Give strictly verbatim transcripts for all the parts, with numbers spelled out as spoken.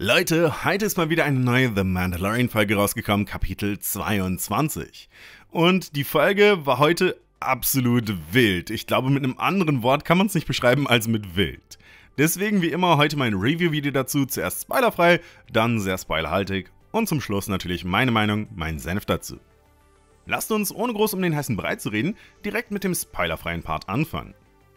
Leute, heute ist mal wieder eine neue The Mandalorian-Folge rausgekommen, Kapitel zweiundzwanzig. Und die Folge war heute absolut wild. Ich glaube, mit einem anderen Wort kann man es nicht beschreiben als mit wild. Deswegen wie immer heute mein Review-Video dazu, zuerst spoilerfrei, dann sehr spoilerhaltig und zum Schluss natürlich meine Meinung, mein Senf dazu. Lasst uns, ohne groß um den heißen Brei zu reden, direkt mit dem spoilerfreien Part anfangen.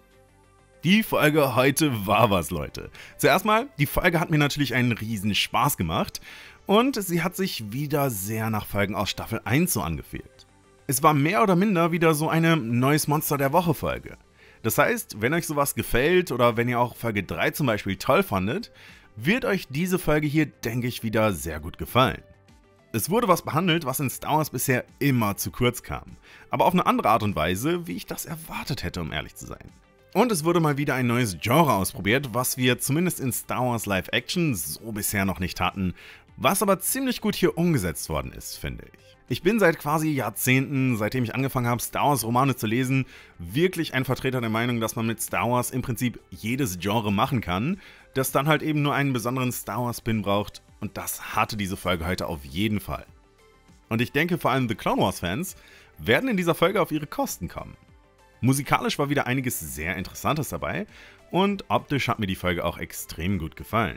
Die Folge heute war was, Leute. Zuerst mal, die Folge hat mir natürlich einen riesen Spaß gemacht und sie hat sich wieder sehr nach Folgen aus Staffel eins so angefühlt. Es war mehr oder minder wieder so eine neues Monster der Woche Folge. Das heißt, wenn euch sowas gefällt oder wenn ihr auch Folge drei zum Beispiel toll fandet, wird euch diese Folge hier, denke ich, wieder sehr gut gefallen. Es wurde was behandelt, was in Star Wars bisher immer zu kurz kam, aber auf eine andere Art und Weise, wie ich das erwartet hätte, um ehrlich zu sein. Und es wurde mal wieder ein neues Genre ausprobiert, was wir zumindest in Star Wars Live Action so bisher noch nicht hatten, was aber ziemlich gut hier umgesetzt worden ist, finde ich. Ich bin seit quasi Jahrzehnten, seitdem ich angefangen habe, Star Wars Romane zu lesen, wirklich ein Vertreter der Meinung, dass man mit Star Wars im Prinzip jedes Genre machen kann, das dann halt eben nur einen besonderen Star Wars Spin braucht, und das hatte diese Folge heute auf jeden Fall. Und ich denke, vor allem The Clone Wars Fans werden in dieser Folge auf ihre Kosten kommen. Musikalisch war wieder einiges sehr Interessantes dabei und optisch hat mir die Folge auch extrem gut gefallen.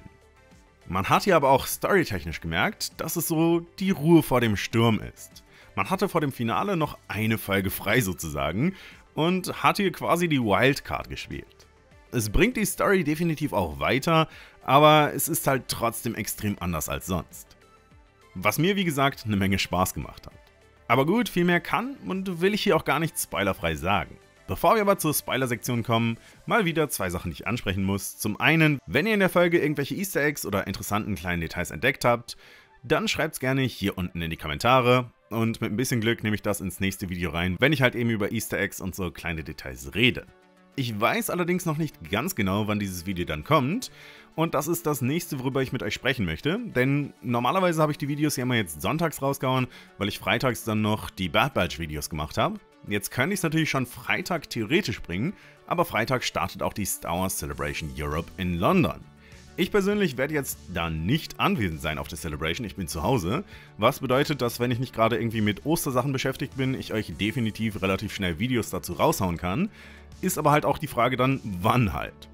Man hat hier aber auch storytechnisch gemerkt, dass es so die Ruhe vor dem Sturm ist. Man hatte vor dem Finale noch eine Folge frei sozusagen und hat hier quasi die Wildcard gespielt. Es bringt die Story definitiv auch weiter, aber es ist halt trotzdem extrem anders als sonst. Was mir wie gesagt eine Menge Spaß gemacht hat. Aber gut, viel mehr kann und will ich hier auch gar nicht spoilerfrei sagen. Bevor wir aber zur Spoiler-Sektion kommen, mal wieder zwei Sachen, die ich ansprechen muss. Zum einen, wenn ihr in der Folge irgendwelche Easter Eggs oder interessanten kleinen Details entdeckt habt, dann schreibt's gerne hier unten in die Kommentare und mit ein bisschen Glück nehme ich das ins nächste Video rein, wenn ich halt eben über Easter Eggs und so kleine Details rede. Ich weiß allerdings noch nicht ganz genau, wann dieses Video dann kommt und das ist das nächste, worüber ich mit euch sprechen möchte, denn normalerweise habe ich die Videos ja immer jetzt sonntags rausgehauen, weil ich freitags dann noch die Bad Batch Videos gemacht habe. Jetzt könnte ich es natürlich schon Freitag theoretisch bringen, aber Freitag startet auch die Star Wars Celebration Europe in London. Ich persönlich werde jetzt da nicht anwesend sein auf der Celebration, ich bin zu Hause, was bedeutet, dass wenn ich nicht gerade irgendwie mit Ostersachen beschäftigt bin, ich euch definitiv relativ schnell Videos dazu raushauen kann, ist aber halt auch die Frage dann, wann halt.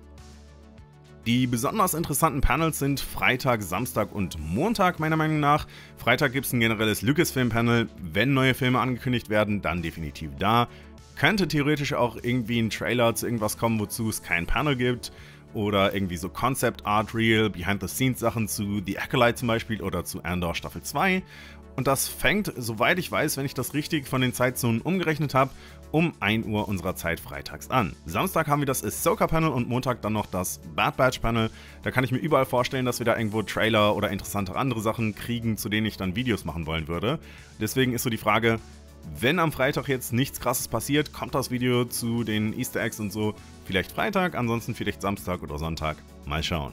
Die besonders interessanten Panels sind Freitag, Samstag und Montag meiner Meinung nach. Freitag gibt es ein generelles Lucasfilm-Panel. Wenn neue Filme angekündigt werden, dann definitiv da. Könnte theoretisch auch irgendwie ein Trailer zu irgendwas kommen, wozu es kein Panel gibt. Oder irgendwie so Concept Art Reel, Behind-the-Scenes-Sachen zu The Acolyte zum Beispiel oder zu Andor Staffel zwei. Und das fängt, soweit ich weiß, wenn ich das richtig von den Zeitzonen umgerechnet habe, um ein Uhr unserer Zeit freitags an. Samstag haben wir das Ahsoka-Panel und Montag dann noch das Bad Batch-Panel. Da kann ich mir überall vorstellen, dass wir da irgendwo Trailer oder interessante andere Sachen kriegen, zu denen ich dann Videos machen wollen würde. Deswegen ist so die Frage, wenn am Freitag jetzt nichts Krasses passiert, kommt das Video zu den Easter Eggs und so vielleicht Freitag, ansonsten vielleicht Samstag oder Sonntag. Mal schauen.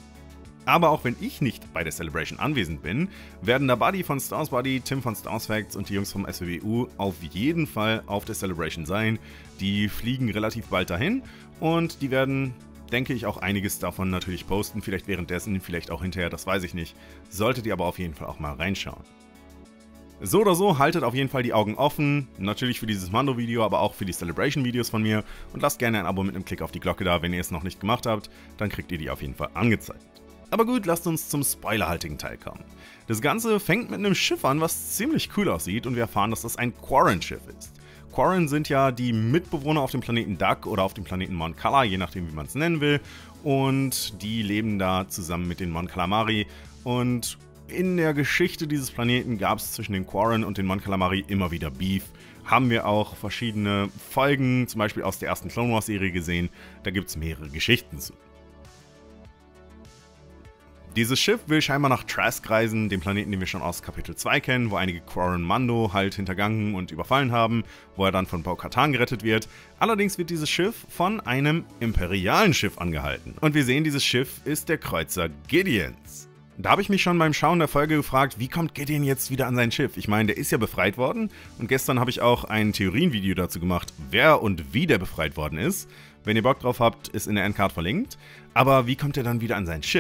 Aber auch wenn ich nicht bei der Celebration anwesend bin, werden der Buddy von Star Wars Buddy, Tim von Star Wars Facts und die Jungs vom S W B U auf jeden Fall auf der Celebration sein. Die fliegen relativ bald dahin und die werden, denke ich, auch einiges davon natürlich posten. Vielleicht währenddessen, vielleicht auch hinterher, das weiß ich nicht. Solltet ihr aber auf jeden Fall auch mal reinschauen. So oder so, haltet auf jeden Fall die Augen offen, natürlich für dieses Mando-Video, aber auch für die Celebration-Videos von mir und lasst gerne ein Abo mit einem Klick auf die Glocke da, wenn ihr es noch nicht gemacht habt, dann kriegt ihr die auf jeden Fall angezeigt. Aber gut, lasst uns zum spoilerhaltigen Teil kommen. Das Ganze fängt mit einem Schiff an, was ziemlich cool aussieht und wir erfahren, dass das ein Quarren-Schiff ist. Quarren sind ja die Mitbewohner auf dem Planeten Dak oder auf dem Planeten Mon Cala, je nachdem wie man es nennen will, und die leben da zusammen mit den Mon Calamari und in der Geschichte dieses Planeten gab es zwischen den Quarren und den Mon Calamari immer wieder Beef. Haben wir auch verschiedene Folgen, zum Beispiel aus der ersten Clone Wars Serie gesehen, da gibt es mehrere Geschichten zu. Dieses Schiff will scheinbar nach Trask reisen, dem Planeten, den wir schon aus Kapitel zwei kennen, wo einige Quarren Mando halt hintergangen und überfallen haben, wo er dann von Bo-Katan gerettet wird. Allerdings wird dieses Schiff von einem imperialen Schiff angehalten. Und wir sehen, dieses Schiff ist der Kreuzer Gideons. Da habe ich mich schon beim Schauen der Folge gefragt, wie kommt Gideon jetzt wieder an sein Schiff? Ich meine, der ist ja befreit worden und gestern habe ich auch ein Theorienvideo dazu gemacht, wer und wie der befreit worden ist. Wenn ihr Bock drauf habt, ist in der Endcard verlinkt. Aber wie kommt er dann wieder an sein Schiff?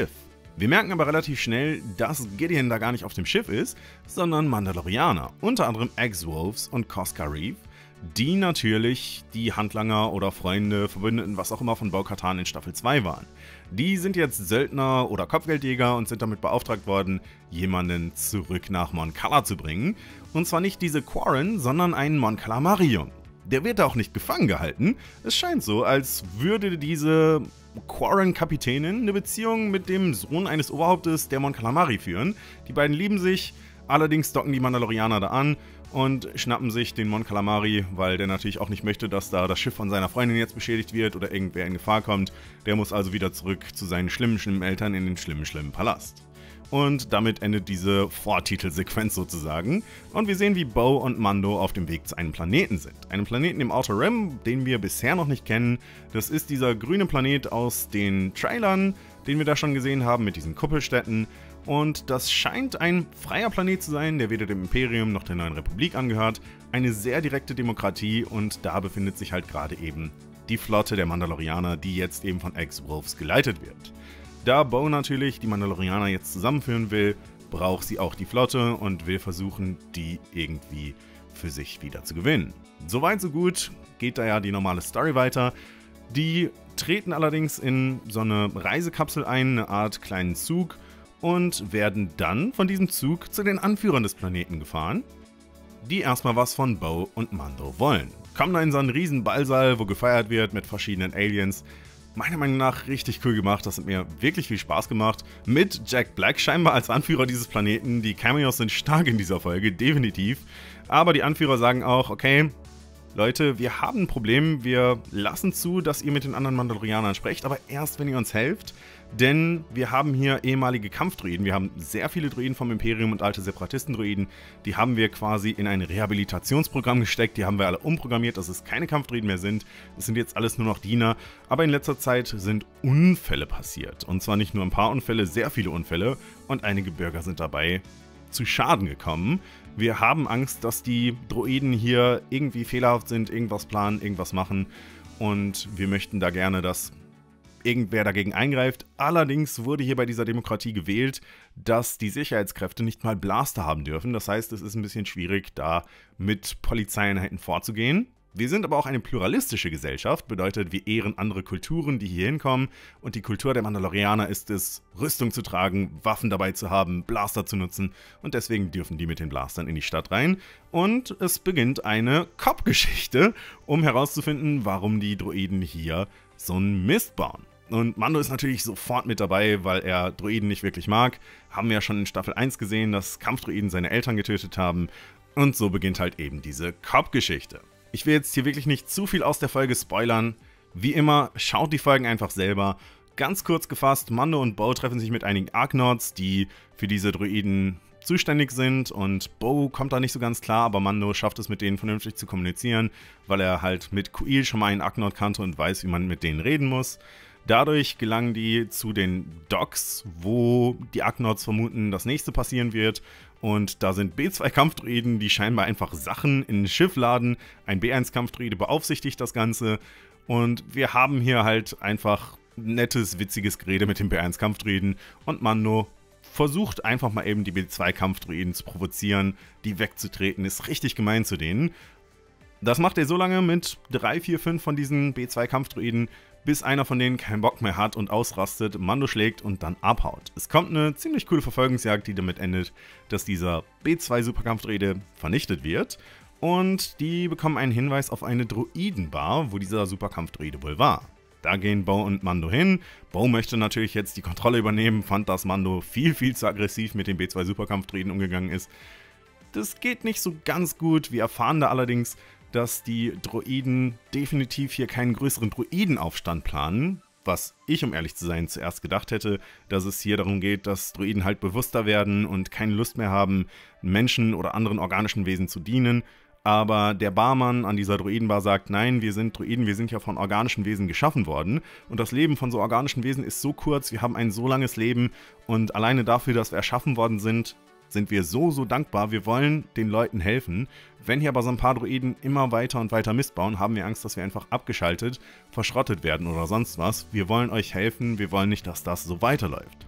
Wir merken aber relativ schnell, dass Gideon da gar nicht auf dem Schiff ist, sondern Mandalorianer, unter anderem X-Wolves und Koska Reef, die natürlich die Handlanger oder Freunde, Verbündeten, was auch immer von Bo-Katan in Staffel zwei waren. Die sind jetzt Söldner oder Kopfgeldjäger und sind damit beauftragt worden, jemanden zurück nach Mon Cala zu bringen. Und zwar nicht diese Quarren, sondern einen Mon Calamari-Jungen. Der wird auch nicht gefangen gehalten. Es scheint so, als würde diese Quarren-Kapitänin eine Beziehung mit dem Sohn eines Oberhauptes der Mon Calamari führen. Die beiden lieben sich, allerdings docken die Mandalorianer da an und schnappen sich den Mon Calamari, weil der natürlich auch nicht möchte, dass da das Schiff von seiner Freundin jetzt beschädigt wird oder irgendwer in Gefahr kommt. Der muss also wieder zurück zu seinen schlimmen, schlimmen Eltern in den schlimmen, schlimmen Palast. Und damit endet diese Vortitelsequenz sozusagen. Und wir sehen, wie Bo und Mando auf dem Weg zu einem Planeten sind. Einem Planeten im Outer Rim, den wir bisher noch nicht kennen. Das ist dieser grüne Planet aus den Trailern, den wir da schon gesehen haben mit diesen Kuppelstädten. Und das scheint ein freier Planet zu sein, der weder dem Imperium noch der Neuen Republik angehört. Eine sehr direkte Demokratie und da befindet sich halt gerade eben die Flotte der Mandalorianer, die jetzt eben von X-Wolves geleitet wird. Da Bo natürlich die Mandalorianer jetzt zusammenführen will, braucht sie auch die Flotte und will versuchen, die irgendwie für sich wieder zu gewinnen. Soweit so gut, geht da ja die normale Story weiter. Die treten allerdings in so eine Reisekapsel ein, eine Art kleinen Zug, und werden dann von diesem Zug zu den Anführern des Planeten gefahren, die erstmal was von Bo und Mando wollen. Kommen da in so einen riesen Ballsaal, wo gefeiert wird mit verschiedenen Aliens. Meiner Meinung nach richtig cool gemacht, das hat mir wirklich viel Spaß gemacht. Mit Jack Black scheinbar als Anführer dieses Planeten. Die Cameos sind stark in dieser Folge, definitiv. Aber die Anführer sagen auch, okay, Leute, wir haben ein Problem, wir lassen zu, dass ihr mit den anderen Mandalorianern sprecht, aber erst, wenn ihr uns helft. Denn wir haben hier ehemalige Kampfdroiden, wir haben sehr viele Droiden vom Imperium und alte Separatisten-Droiden, die haben wir quasi in ein Rehabilitationsprogramm gesteckt, die haben wir alle umprogrammiert, dass es keine Kampfdroiden mehr sind, es sind jetzt alles nur noch Diener, aber in letzter Zeit sind Unfälle passiert. Und zwar nicht nur ein paar Unfälle, sehr viele Unfälle und einige Bürger sind dabei zu Schaden gekommen. Wir haben Angst, dass die Droiden hier irgendwie fehlerhaft sind, irgendwas planen, irgendwas machen und wir möchten da gerne, dass irgendwer dagegen eingreift. Allerdings wurde hier bei dieser Demokratie gewählt, dass die Sicherheitskräfte nicht mal Blaster haben dürfen. Das heißt, es ist ein bisschen schwierig, da mit Polizeieinheiten vorzugehen. Wir sind aber auch eine pluralistische Gesellschaft, bedeutet, wir ehren andere Kulturen, die hier hinkommen. Und die Kultur der Mandalorianer ist es, Rüstung zu tragen, Waffen dabei zu haben, Blaster zu nutzen. Und deswegen dürfen die mit den Blastern in die Stadt rein. Und es beginnt eine Cop-Geschichte, um herauszufinden, warum die Droiden hier so einen Mist bauen. Und Mando ist natürlich sofort mit dabei, weil er Droiden nicht wirklich mag. Haben wir ja schon in Staffel eins gesehen, dass Kampfdroiden seine Eltern getötet haben. Und so beginnt halt eben diese Cop-Geschichte. Ich will jetzt hier wirklich nicht zu viel aus der Folge spoilern. Wie immer, schaut die Folgen einfach selber. Ganz kurz gefasst, Mando und Bo treffen sich mit einigen Argonauts, die für diese Droiden zuständig sind. Und Bo kommt da nicht so ganz klar, aber Mando schafft es, mit denen vernünftig zu kommunizieren, weil er halt mit Kuiil schon mal einen Argonaut kannte und weiß, wie man mit denen reden muss. Dadurch gelangen die zu den Docks, wo die Argonauts vermuten, das nächste passieren wird. Und da sind B zwei Kampfdroiden, die scheinbar einfach Sachen in ein Schiff laden. Ein B eins Kampfdroide beaufsichtigt das Ganze. Und wir haben hier halt einfach nettes, witziges Gerede mit dem B eins Kampfdroiden. Und Mando versucht einfach mal eben die B zwei Kampfdroiden zu provozieren, die wegzutreten. Ist richtig gemein zu denen. Das macht er so lange mit drei, vier, fünf von diesen B zwei Kampfdroiden, bis einer von denen keinen Bock mehr hat und ausrastet, Mando schlägt und dann abhaut. Es kommt eine ziemlich coole Verfolgungsjagd, die damit endet, dass dieser B zwei Superkampfdroide vernichtet wird und die bekommen einen Hinweis auf eine Droidenbar, wo dieser Superkampfdroide wohl war. Da gehen Bo und Mando hin. Bo möchte natürlich jetzt die Kontrolle übernehmen, fand, dass Mando viel, viel zu aggressiv mit den B zwei Superkampfdroiden umgegangen ist. Das geht nicht so ganz gut, wir erfahren da allerdings, dass die Droiden definitiv hier keinen größeren Droidenaufstand planen, was ich, um ehrlich zu sein, zuerst gedacht hätte, dass es hier darum geht, dass Droiden halt bewusster werden und keine Lust mehr haben, Menschen oder anderen organischen Wesen zu dienen. Aber der Barmann an dieser Droidenbar sagt, nein, wir sind Droiden, wir sind ja von organischen Wesen geschaffen worden. Und das Leben von so organischen Wesen ist so kurz, wir haben ein so langes Leben und alleine dafür, dass wir erschaffen worden sind, sind wir so, so dankbar. Wir wollen den Leuten helfen. Wenn hier aber so ein paar Droiden immer weiter und weiter Mist bauen, haben wir Angst, dass wir einfach abgeschaltet, verschrottet werden oder sonst was. Wir wollen euch helfen, wir wollen nicht, dass das so weiterläuft.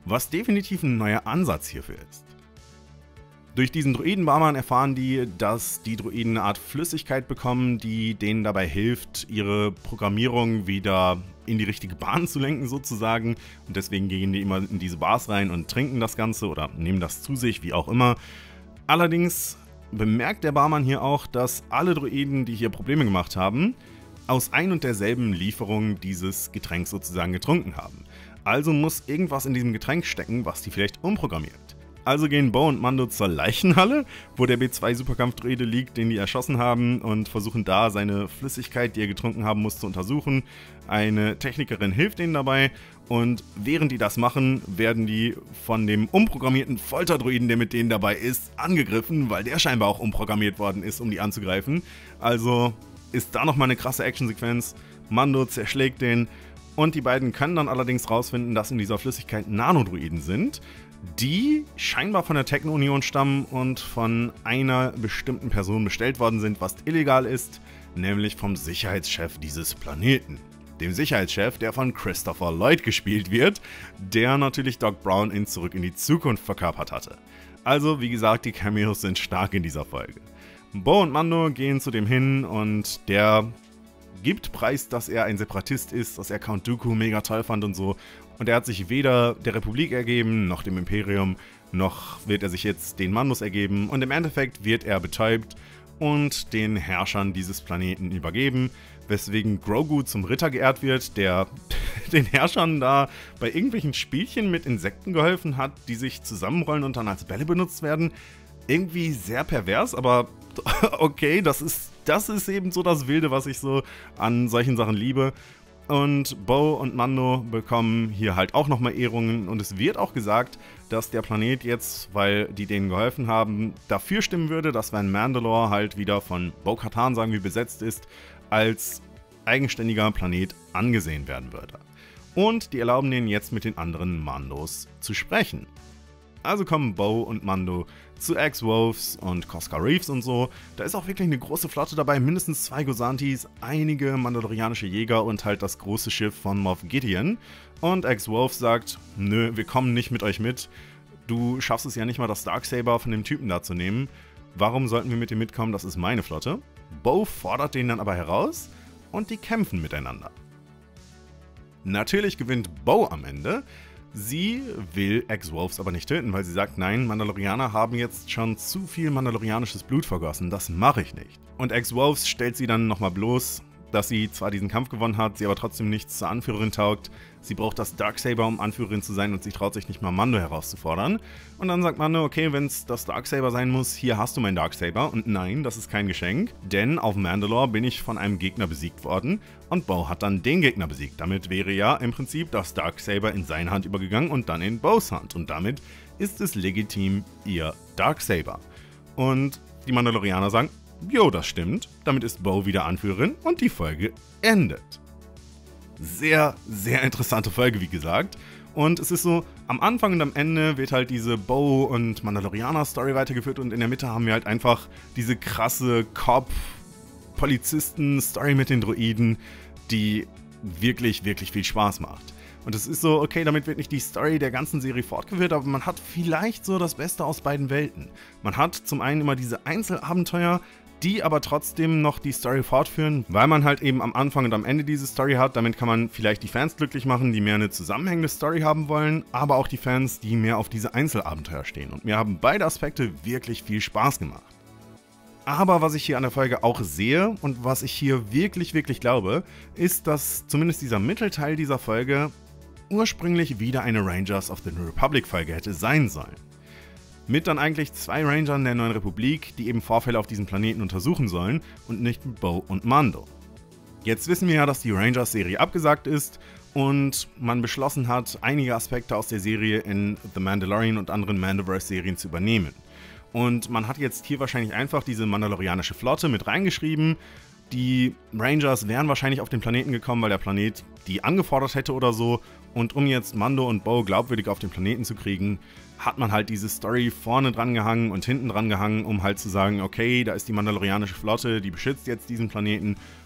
was definitiv ein neuer Ansatz hierfür ist. Durch diesen Druiden-Barman erfahren die, dass die Druiden eine Art Flüssigkeit bekommen, die denen dabei hilft, ihre Programmierung wieder in die richtige Bahn zu lenken sozusagen. Und deswegen gehen die immer in diese Bars rein und trinken das Ganze oder nehmen das zu sich, wie auch immer. Allerdings bemerkt der Barman hier auch, dass alle Druiden, die hier Probleme gemacht haben, aus ein und derselben Lieferung dieses Getränks sozusagen getrunken haben. Also muss irgendwas in diesem Getränk stecken, was die vielleicht umprogrammiert. Also gehen Bo und Mando zur Leichenhalle, wo der B zwei Superkampfdruide liegt, den die erschossen haben, und versuchen da seine Flüssigkeit, die er getrunken haben muss, zu untersuchen. Eine Technikerin hilft ihnen dabei und während die das machen, werden die von dem umprogrammierten Folterdruiden, der mit denen dabei ist, angegriffen, weil der scheinbar auch umprogrammiert worden ist, um die anzugreifen. Also ist da nochmal eine krasse Actionsequenz. Mando zerschlägt den und die beiden können dann allerdings rausfinden, dass in dieser Flüssigkeit Nanodruiden sind, die scheinbar von der Techno-Union stammen und von einer bestimmten Person bestellt worden sind, was illegal ist, nämlich vom Sicherheitschef dieses Planeten. Dem Sicherheitschef, der von Christopher Lloyd gespielt wird, der natürlich Doc Brown in Zurück in die Zukunft verkörpert hatte. Also, wie gesagt, die Cameos sind stark in dieser Folge. Bo und Mando gehen zu dem hin und der gibt preis, dass er ein Separatist ist, dass er Count Dooku mega toll fand und so. Und er hat sich weder der Republik ergeben, noch dem Imperium, noch wird er sich jetzt den Mandos ergeben. Und im Endeffekt wird er betäubt und den Herrschern dieses Planeten übergeben, weswegen Grogu zum Ritter geehrt wird, der den Herrschern da bei irgendwelchen Spielchen mit Insekten geholfen hat, die sich zusammenrollen und dann als Bälle benutzt werden. Irgendwie sehr pervers, aber okay, das ist, das ist eben so das Wilde, was ich so an solchen Sachen liebe. Und Bo und Mando bekommen hier halt auch nochmal Ehrungen und es wird auch gesagt, dass der Planet jetzt, weil die denen geholfen haben, dafür stimmen würde, dass wenn Mandalore halt wieder von Bo-Katan, sagen wir, besetzt ist, als eigenständiger Planet angesehen werden würde. Und die erlauben denen jetzt mit den anderen Mandos zu sprechen. Also kommen Bo und Mando zu X-Wolves und Coscar Reeves und so. Da ist auch wirklich eine große Flotte dabei, mindestens zwei Gozantis, einige mandalorianische Jäger und halt das große Schiff von Moff Gideon. Und X-Wolves sagt, nö, wir kommen nicht mit euch mit. Du schaffst es ja nicht mal, das Darksaber von dem Typen da zu nehmen. Warum sollten wir mit dir mitkommen? Das ist meine Flotte. Bo fordert den dann aber heraus und die kämpfen miteinander. Natürlich gewinnt Bo am Ende. Sie will X-Wolves aber nicht töten, weil sie sagt, nein, Mandalorianer haben jetzt schon zu viel mandalorianisches Blut vergossen, das mache ich nicht. Und X-Wolves stellt sie dann nochmal bloß, dass sie zwar diesen Kampf gewonnen hat, sie aber trotzdem nichts zur Anführerin taugt. Sie braucht das Darksaber, um Anführerin zu sein und sie traut sich nicht mal Mando herauszufordern. Und dann sagt Mando, okay, wenn es das Darksaber sein muss, hier hast du mein Darksaber. Und nein, das ist kein Geschenk, denn auf Mandalore bin ich von einem Gegner besiegt worden und Bo hat dann den Gegner besiegt. Damit wäre ja im Prinzip das Darksaber in seine Hand übergegangen und dann in Bos Hand. Und damit ist es legitim ihr Darksaber. Und die Mandalorianer sagen, jo, das stimmt. Damit ist Bo wieder Anführerin und die Folge endet. Sehr, sehr interessante Folge, wie gesagt. Und es ist so, am Anfang und am Ende wird halt diese Bo- und Mandalorianer-Story weitergeführt und in der Mitte haben wir halt einfach diese krasse Cop-Polizisten-Story mit den Droiden, die wirklich, wirklich viel Spaß macht. Und es ist so, okay, damit wird nicht die Story der ganzen Serie fortgeführt, aber man hat vielleicht so das Beste aus beiden Welten. Man hat zum einen immer diese Einzelabenteuer, die aber trotzdem noch die Story fortführen, weil man halt eben am Anfang und am Ende diese Story hat. Damit kann man vielleicht die Fans glücklich machen, die mehr eine zusammenhängende Story haben wollen, aber auch die Fans, die mehr auf diese Einzelabenteuer stehen. Und mir haben beide Aspekte wirklich viel Spaß gemacht. Aber was ich hier an der Folge auch sehe und was ich hier wirklich, wirklich glaube, ist, dass zumindest dieser Mittelteil dieser Folge ursprünglich wieder eine Rangers of the New Republic Folge hätte sein sollen. Mit dann eigentlich zwei Rangern der Neuen Republik, die eben Vorfälle auf diesem Planeten untersuchen sollen und nicht Bo und Mando. Jetzt wissen wir ja, dass die Rangers-Serie abgesagt ist und man beschlossen hat, einige Aspekte aus der Serie in The Mandalorian und anderen Mandoverse-Serien zu übernehmen. Und man hat jetzt hier wahrscheinlich einfach diese mandalorianische Flotte mit reingeschrieben. Die Rangers wären wahrscheinlich auf den Planeten gekommen, weil der Planet die angefordert hätte oder so. Und um jetzt Mando und Bo glaubwürdig auf den Planeten zu kriegen, hat man halt diese Story vorne dran gehangen und hinten dran gehangen, um halt zu sagen, okay, da ist die mandalorianische Flotte, die beschützt jetzt diesen Planeten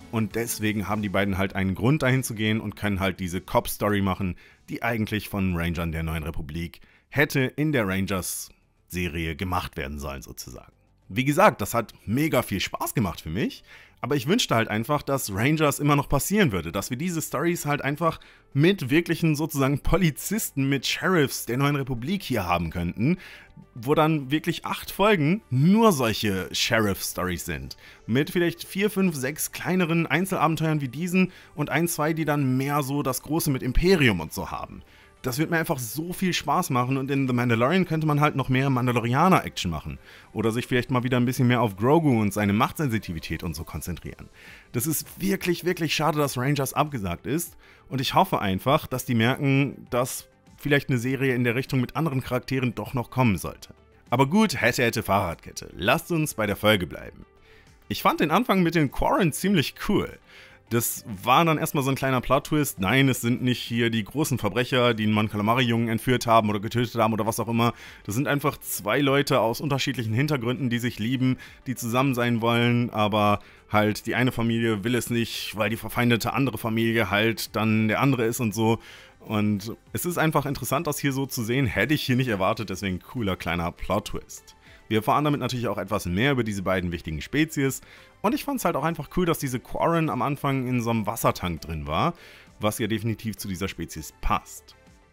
Und deswegen haben die beiden halt einen Grund dahin zu gehen und können halt diese Cop-Story machen, die eigentlich von Rangern der Neuen Republik hätte in der Rangers-Serie gemacht werden sollen sozusagen. Wie gesagt, das hat mega viel Spaß gemacht für mich, aber ich wünschte halt einfach, dass Rangers immer noch passieren würde, dass wir diese Stories halt einfach mit wirklichen sozusagen Polizisten, mit Sheriffs der Neuen Republik hier haben könnten, wo dann wirklich acht Folgen nur solche Sheriff-Stories sind. Mit vielleicht vier, fünf, sechs kleineren Einzelabenteuern wie diesen und ein, zwei, die dann mehr so das Große mit Imperium und so haben. Das wird mir einfach so viel Spaß machen und in The Mandalorian könnte man halt noch mehr Mandalorianer-Action machen. Oder sich vielleicht mal wieder ein bisschen mehr auf Grogu und seine Machtsensitivität und so konzentrieren. Das ist wirklich, wirklich schade, dass Rangers abgesagt ist und ich hoffe einfach, dass die merken, dass vielleicht eine Serie in der Richtung mit anderen Charakteren doch noch kommen sollte. Aber gut, hätte, hätte, Fahrradkette. Lasst uns bei der Folge bleiben. Ich fand den Anfang mit den Quarren ziemlich cool. Das war dann erstmal so ein kleiner Plot-Twist. Nein, es sind nicht hier die großen Verbrecher, die einen Mon Calamari-Jungen entführt haben oder getötet haben oder was auch immer. Das sind einfach zwei Leute aus unterschiedlichen Hintergründen, die sich lieben, die zusammen sein wollen, aber halt die eine Familie will es nicht, weil die verfeindete andere Familie halt dann der andere ist und so. Und es ist einfach interessant, das hier so zu sehen. Hätte ich hier nicht erwartet, deswegen cooler kleiner Plot-Twist. Wir erfahren damit natürlich auch etwas mehr über diese beiden wichtigen Spezies. Und ich fand es halt auch einfach cool, dass diese Quarren am Anfang in so einem Wassertank drin war, was ja definitiv zu dieser Spezies passt.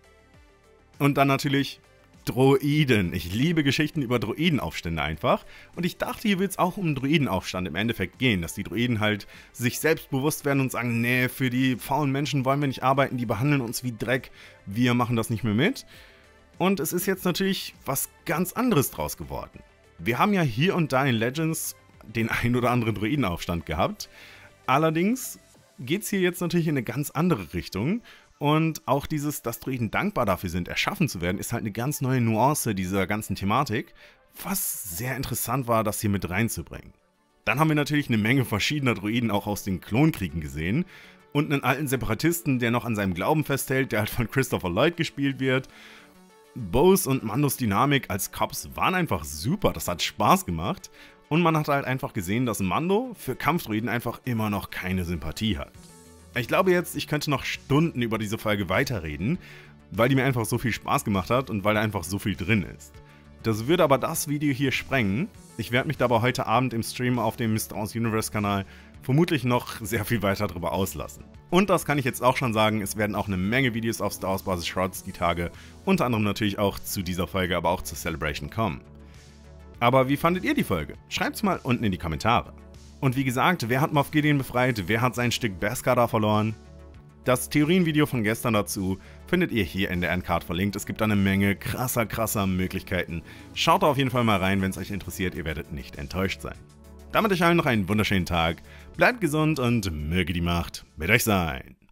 Und dann natürlich Droiden. Ich liebe Geschichten über Droidenaufstände einfach. Und ich dachte, hier wird es auch um einen Droidenaufstand im Endeffekt gehen, dass die Droiden halt sich selbstbewusst werden und sagen, nee, für die faulen Menschen wollen wir nicht arbeiten, die behandeln uns wie Dreck, wir machen das nicht mehr mit. Und es ist jetzt natürlich was ganz anderes draus geworden. Wir haben ja hier und da in Legends den ein oder anderen Droidenaufstand gehabt. Allerdings geht es hier jetzt natürlich in eine ganz andere Richtung. Und auch dieses, dass Droiden dankbar dafür sind, erschaffen zu werden, ist halt eine ganz neue Nuance dieser ganzen Thematik, was sehr interessant war, das hier mit reinzubringen. Dann haben wir natürlich eine Menge verschiedener Droiden auch aus den Klonkriegen gesehen und einen alten Separatisten, der noch an seinem Glauben festhält, der halt von Christopher Lloyd gespielt wird. Bose und Mandos Dynamik als Cops waren einfach super, das hat Spaß gemacht und man hat halt einfach gesehen, dass Mando für Kampfdroiden einfach immer noch keine Sympathie hat. Ich glaube jetzt, ich könnte noch Stunden über diese Folge weiterreden, weil die mir einfach so viel Spaß gemacht hat und weil da einfach so viel drin ist. Das würde aber das Video hier sprengen. Ich werde mich dabei heute Abend im Stream auf dem Mister Wars Universe Kanal vermutlich noch sehr viel weiter darüber auslassen. Und das kann ich jetzt auch schon sagen, es werden auch eine Menge Videos auf Star Wars Basis Shorts die Tage, unter anderem natürlich auch zu dieser Folge, aber auch zur Celebration kommen. Aber wie fandet ihr die Folge? Schreibt's mal unten in die Kommentare. Und wie gesagt, wer hat Moff Gideon befreit, wer hat sein Stück Beskar verloren? Das Theorienvideo von gestern dazu findet ihr hier in der Endcard verlinkt. Es gibt eine Menge krasser, krasser Möglichkeiten. Schaut da auf jeden Fall mal rein, wenn es euch interessiert, ihr werdet nicht enttäuscht sein. Damit euch allen noch einen wunderschönen Tag, bleibt gesund und möge die Macht mit euch sein.